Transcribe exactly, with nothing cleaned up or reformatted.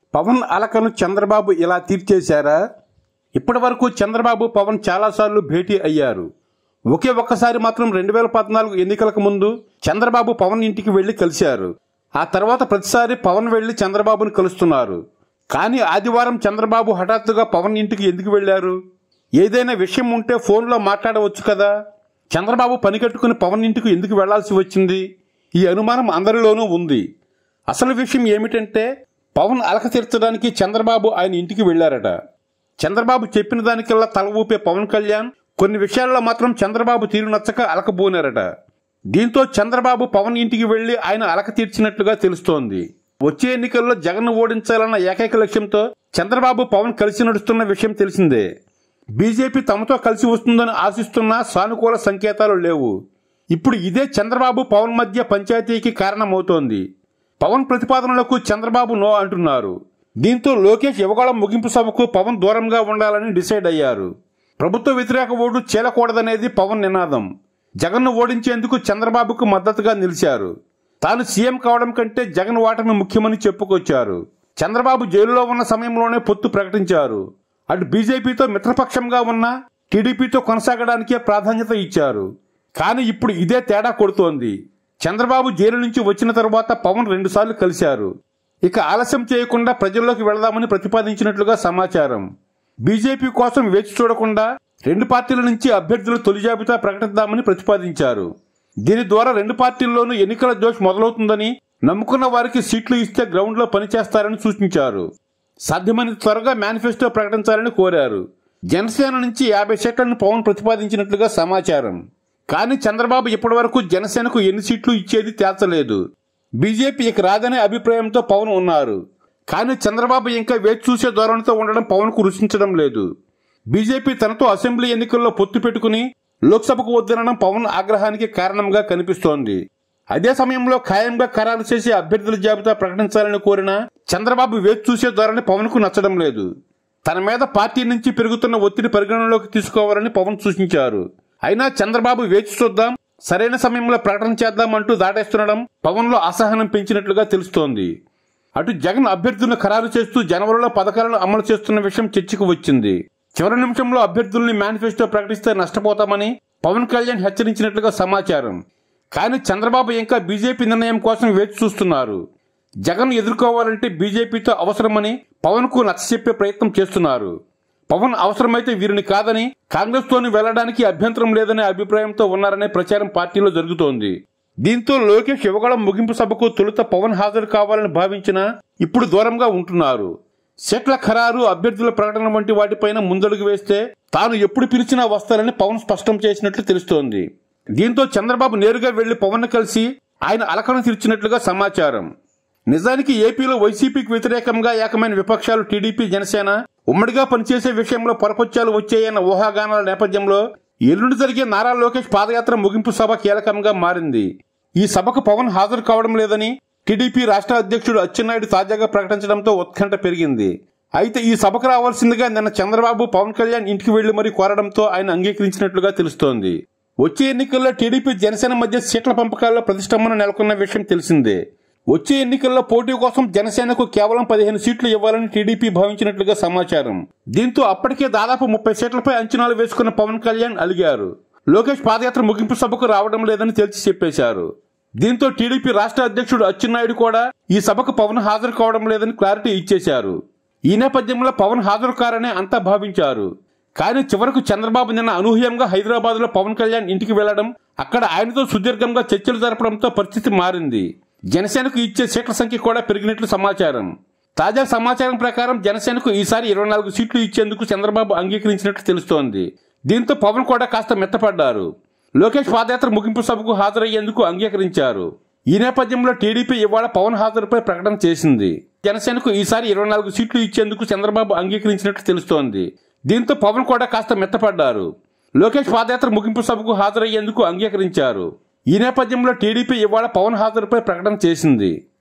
పవన్ అలకను చంద్రబాబు ఇలా తీర్చేశారా? ఇప్పటి వరకు చంద్రబాబు పవన్ చాలాసార్లు భేటీ అయ్యారు. ఒకే ఒక్కసారి మాత్రం రెండు వేల పద్నాలుగు ఎన్నికలకు ముందు చంద్రబాబు పవన్ ఇంటికి వెళ్లి కలిశారు. ఆ తర్వాత ప్రతిసారి పవన్ వెళ్లి చంద్రబాబును కలుస్తున్నారు. కానీ ఆదివారం చంద్రబాబు హఠాత్తుగా పవన్ ఇంటికి ఎందుకు వెళ్లారు? ఏదైనా విషయం ఉంటే ఫోన్లో మాట్లాడవచ్చు కదా. చంద్రబాబు పని కట్టుకుని పవన్ ఇంటికి ఎందుకు వెళ్లాల్సి వచ్చింది? ఈ అనుమానం అందరిలోనూ ఉంది. అసలు విషయం ఏమిటంటే, పవన్ అలక తీర్చడానికి చంద్రబాబు ఆయన ఇంటికి వెళ్లారట. చంద్రబాబు చెప్పిన దానికల్లా తల ఊపే పవన్ కళ్యాణ్ కొన్ని విషయాల్లో మాత్రం చంద్రబాబు తీరు నచ్చక అలకబోనారట. దీంతో చంద్రబాబు పవన్ ఇంటికి వెళ్లి ఆయన అలక తీర్చినట్లుగా తెలుస్తోంది. వచ్చే ఎన్నికల్లో జగన్ను ఓడించాలన్న ఏకైక లక్ష్యంతో చంద్రబాబు పవన్ కలిసి నడుస్తున్న విషయం తెలిసిందే. బీజేపీ తమతో కలిసి వస్తుందని ఆశిస్తున్న సానుకూల సంకేతాలు లేవు. ఇప్పుడు ఇదే చంద్రబాబు పవన్ మధ్య పంచాయతీకి కారణమవుతోంది. పవన్ ప్రతిపాదనలకు చంద్రబాబు నో అంటున్నారు. దీంతో లోకేష్ యువగళం ముగింపు సభకు పవన్ దూరంగా ఉండాలని డిసైడ్ అయ్యారు. ప్రభుత్వ వ్యతిరేక ఓటు చీలకూడదనేది పవన్ నినాదం. జగన్ను ఓడించేందుకు చంద్రబాబుకు మద్దతుగా నిలిచారు. తాను సీఎం కావడం కంటే జగన్ ఓటమి ముఖ్యమని చెప్పుకొచ్చారు. చంద్రబాబు జైలులో ఉన్న సమయంలోనే పొత్తు ప్రకటించారు. అటు బీజేపీతో మిత్రపక్షంగా ఉన్న టీడీపీతో కొనసాగడానికే ప్రాధాన్యత ఇచ్చారు. కానీ ఇప్పుడు ఇదే తేడా కొడుతోంది. చంద్రబాబు జైలు నుంచి వచ్చిన తరువాత పవన్ రెండుసార్లు కలిశారు. ఇక ఆలస్యం చేయకుండా ప్రజల్లోకి వెళదామని ప్రతిపాదించినట్లుగా సమాచారం. బీజేపీ కోసం వేచి చూడకుండా రెండు పార్టీల నుంచి అభ్యర్థుల తొలి జాబితా ప్రకటిద్దామని ప్రతిపాదించారు. దీని ద్వారా రెండు పార్టీల్లోనూ ఎన్నికల జోష్ మొదలవుతుందని, నమ్ముకున్న వారికి సీట్లు ఇస్తే గ్రౌండ్లో పనిచేస్తారని సూచించారు. సాధ్యమైన త్వరగా మేనిఫెస్టో ప్రకటించాలని కోరారు. జనసేన నుంచి యాభై సీట్లను పవన్ ప్రతిపాదించినట్లుగా సమాచారం. కానీ చంద్రబాబు ఇప్పటి వరకు జనసేనకు ఎన్ని సీట్లు ఇచ్చేది తేల్చలేదు. బీజేపీ ఇక రాదనే అభిప్రాయంతో పవన్ ఉన్నారు. కానీ చంద్రబాబు ఇంకా వేచి చూసే ధోరణితో ఉండడం పవన్ కు రుచించడం లేదు. బీజేపీ తనతో అసెంబ్లీ ఎన్నికల్లో పొత్తు పెట్టుకుని లోక్సభకు వద్దనడం పవన్ ఆగ్రహానికి కారణంగా కనిపిస్తోంది. అదే సమయంలో ఖాయంగా ఖరారు చేసే అభ్యర్థుల జాబితా ప్రకటించాలని కోరిన చంద్రబాబు వేచి చూసే ధోరణి పవన్ కు నచ్చడం లేదు. తన మీద పార్టీ నుంచి పెరుగుతున్న ఒత్తిడి పరిగణనలోకి తీసుకోవాలని పవన్ సూచించారు. అయినా చంద్రబాబు వేచి చూద్దాం, సరైన సమయంలో ప్రకటన చేద్దామంటూ దాటేస్తుండడం పవన్ లో అసహనం పెంచినట్లుగా తెలుస్తోంది. అటు జగన్ అభ్యర్థులను ఖరారు చేస్తూ జనవరిలో పథకాలను అమలు చేస్తున్న విషయం చర్చకు వచ్చింది. చివరి నిమిషంలో అభ్యర్థుల్ని మేనిఫెస్టో ప్రకటిస్తే నష్టపోతామని పవన్ కళ్యాణ్ హెచ్చరించినట్లుగా సమాచారం. కానీ చంద్రబాబు ఇంకా బీజేపీ నిర్ణయం కోసం వేచి చూస్తున్నారు. జగన్ ఎదుర్కోవాలంటే బీజేపీతో అవసరమని పవన్ కు నచ్చచెప్పే ప్రయత్నం చేస్తున్నారు. పవన్ అవసరమైతే వీరిని కాదని, కాంగ్రెస్ తోని వెళ్లడానికి అభ్యంతరం లేదనే అభిప్రాయంతో ఉన్నారనే ప్రచారం పార్టీలో జరుగుతోంది. దీంతో లోకేష్ యువగళం ముగింపు సభకు తొలుత పవన్ హాజరు కావాలని భావించినా ఇప్పుడు దూరంగా ఉంటున్నారు. సీట్ల ఖరారు, అభ్యర్థుల ప్రకటన వంటి వాటిపైన ముందడుగు వేస్తే తాను ఎప్పుడు పిలిచినా వస్తారని పవన్ స్పష్టం చేసినట్లు తెలుస్తోంది. దీంతో చంద్రబాబు నేరుగా వెళ్లి పవన్ కలిసి ఆయన అలకను తీర్చినట్లుగా సమాచారం. నిజానికి ఏపీలో వైసీపీకి వ్యతిరేకంగా ఏకమైన విపక్షాలు టీడీపీ, జనసేన ఉమ్మడిగా పనిచేసే విషయంలో పొరపచ్చాలు వచ్చాయన్న ఊహాగానాల నేపథ్యంలో ఎల్లుండి జరిగే నారా లోకేష్ పాదయాత్ర ముగింపు సభ కీలకంగా మారింది. ఈ సభకు పవన్ హాజరు కావడం లేదని టీడీపీ రాష్ట్ర అధ్యక్షుడు అచ్చెన్నాయుడు తాజాగా ప్రకటించడంతో ఉత్కంఠ పెరిగింది. అయితే ఈ సభకు రావాల్సిందిగా నిన్న చంద్రబాబు పవన్ కళ్యాణ్ ఇంటికి వెళ్లి మరీ కోరడంతో ఆయన అంగీకరించినట్లుగా తెలుస్తోంది. వచ్చే ఎన్నికల్లో టీడీపీ, జనసేన మధ్య సీట్ల పంపకాల్లో ప్రతిష్టంభన నెలకొన్న విషయం తెలిసిందే. వచ్చే ఎన్నికల్లో పోటీ కోసం జనసేనకు కేవలం పదిహేను సీట్లు ఇవ్వాలని టీడీపీ భావించినట్లుగా సమాచారం. దీంతో అప్పటికే దాదాపు ముప్పై సీట్లపై అంచనాలు వేసుకున్న పవన్ కళ్యాణ్ అలిగారు. లోకేష్ పాదయాత్ర ముగింపు సభకు రావడం లేదని తేల్చి చెప్పేశారు. దీంతో టీడీపీ రాష్ట్ర అధ్యక్షుడు అచ్చెన్నాయుడు కూడా ఈ సభకు పవన్ హాజరు కావడం లేదని క్లారిటీ ఇచ్చేశారు. ఈ నేపథ్యంలో పవన్ హాజరు కారనే అంతా భావించారు. కానీ చివరకు చంద్రబాబు నిన్న అనూహ్యంగా హైదరాబాద్ లో పవన్ కళ్యాణ్ ఇంటికి వెళ్లడం, అక్కడ ఆయనతో సుదీర్ఘంగా చర్చలు జరపడంతో పరిస్థితి మారింది. జనసేనకు ఇచ్చే సీట్ల సంఖ్య కూడా పెరిగినట్లు సమాచారం. తాజా సమాచారం ప్రకారం జనసేనకు ఈసారి ఇరవై నాలుగు సీట్లు ఇచ్చేందుకు చంద్రబాబు అంగీకరించినట్లు తెలుస్తోంది. దీంతో పవన్ కూడా కాస్త మెత్తపడ్డారు. లోకేష్ పాదయాత్ర ముగింపు సభకు హాజరయ్యేందుకు అంగీకరించారు. ఈ నేపథ్యంలో టీడీపీ ఇవాళ పవన్ హాజరుపై ప్రకటన చేసింది. జనసేనకు ఈసారి ఇరవై నాలుగు సీట్లు ఇచ్చేందుకు చంద్రబాబు అంగీకరించినట్లు తెలుస్తోంది. దీంతో పవన్ కూడా కాస్త మెత్తపడ్డారు. లోకేష్ పాదయాత్ర ముగింపు సభకు హాజరయ్యేందుకు అంగీకరించారు. ఈ నేపథ్యంలో టీడీపీ ఇవాళ పవన్ హాజరుపై ప్రకటన చేసింది.